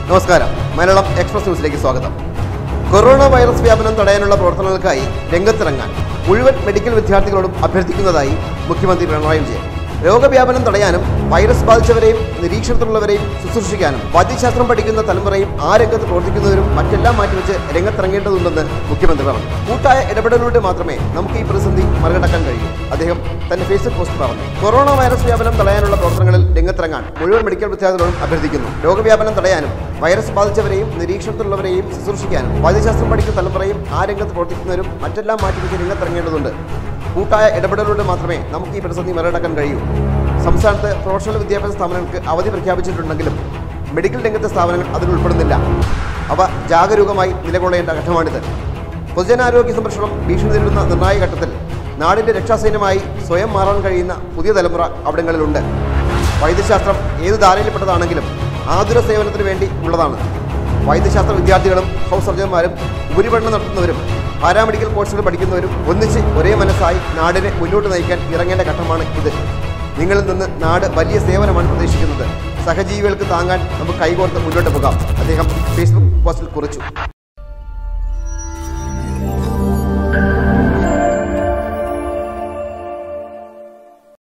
നമസ്കാരം. മലയാളം എക്സ്പ്രസ് ന്യൂസിലേക്ക് സ്വാഗതം. കൊറോണ വൈറസ് വ്യാപനം തടയാനുള്ള പ്രവർത്തനങ്ങൾക്കായി രംഗത്തിറങ്ങാൻ മുഴുവൻ മെഡിക്കൽ വിദ്യാർത്ഥികളോടും അഭ്യർത്ഥിക്കുന്നതായി മുഖ്യമന്ത്രി പിണറായി വിജയൻ. രോഗവ്യാപനം തടയാനും വൈറസ് ബാധിച്ചവരെയും നിരീക്ഷണത്തിലുള്ളവരെയും ശുശ്രൂഷിക്കാനും വൈദ്യശാസ്ത്രം പഠിക്കുന്ന തലമുറയും ആ രംഗത്ത് പ്രവർത്തിക്കുന്നവരും മറ്റെല്ലാം മാറ്റിവെച്ച് രംഗത്തിറങ്ങേണ്ടതുണ്ടെന്ന് മുഖ്യമന്ത്രി പറഞ്ഞു. കൂട്ടായ ഇടപെടലിലൂടെ മാത്രമേ നമുക്ക് ഈ പ്രതിസന്ധി മറികടക്കാൻ കഴിയൂ. അദ്ദേഹം തന്റെ ഫേസ്ബുക്ക് പോസ്റ്റ് പറഞ്ഞു. കൊറോണ വൈറസ് വ്യാപനം തടയാനുള്ള പ്രവർത്തനങ്ങളിൽ രംഗത്തിറങ്ങാൻ മുഴുവൻ മെഡിക്കൽ വിദ്യാർത്ഥികളോടും അഭ്യർത്ഥിക്കുന്നു. രോഗവ്യാപനം തടയാനും വൈറസ് ബാധിച്ചവരെയും നിരീക്ഷണത്തിലുള്ളവരെയും ശുശ്രൂഷിക്കാനും വൈദ്യശാസ്ത്രം പഠിക്കുന്ന തലമുറയും ആ രംഗത്ത് പ്രവർത്തിക്കുന്നവരും മറ്റെല്ലാം മാറ്റിവെച്ച് രംഗത്തിറങ്ങേണ്ടതുണ്ട്. കൂട്ടായ ഇടപെടലിലൂടെ മാത്രമേ നമുക്ക് ഈ പ്രതിസന്ധി മറികടക്കാൻ കഴിയൂ. സംസ്ഥാനത്ത് പ്രൊഫഷണൽ വിദ്യാഭ്യാസ സ്ഥാപനങ്ങൾക്ക് അവധി പ്രഖ്യാപിച്ചിട്ടുണ്ടെങ്കിലും മെഡിക്കൽ രംഗത്തെ സ്ഥാപനങ്ങൾ അതിൽ ഉൾപ്പെടുന്നില്ല. അവ ജാഗരൂകമായി നിലകൊള്ളേണ്ട ഘട്ടമാണിത്. പൊതുജനാരോഗ്യ സംരക്ഷണം ഭീഷണി നേരിടുന്ന നിർണായക ഘട്ടത്തിൽ നാടിൻ്റെ രക്ഷാസൈന്യമായി സ്വയം മാറാൻ കഴിയുന്ന പുതിയ തലമുറ അവിടങ്ങളിലുണ്ട്. വൈദ്യശാസ്ത്രം ഏത് ധാരയിൽപ്പെട്ടതാണെങ്കിലും ആതുര സേവനത്തിന് വേണ്ടി ഉള്ളതാണ്. വൈദ്യശാസ്ത്ര വിദ്യാർത്ഥികളും ഹൗസ് സർജന്മാരും ഉപരിപഠനം നടത്തുന്നവരും പാരാമെഡിക്കൽ കോഴ്സുകൾ പഠിക്കുന്നവരും ഒന്നിച്ച് ഒരേ മനസ്സായി നാടിനെ മുന്നോട്ട് നയിക്കാൻ ഇറങ്ങേണ്ട ഘട്ടമാണ് ഇത്. നിങ്ങളിൽ നിന്ന് നാട് വലിയ സേവനമാണ് പ്രതീക്ഷിക്കുന്നത്. സഹജീവികൾക്ക് താങ്ങാൻ നമുക്ക് കൈകോർത്ത് മുന്നോട്ട് പോകാം, അദ്ദേഹം ഫേസ്ബുക്ക് പോസ്റ്റിൽ കുറിച്ചു.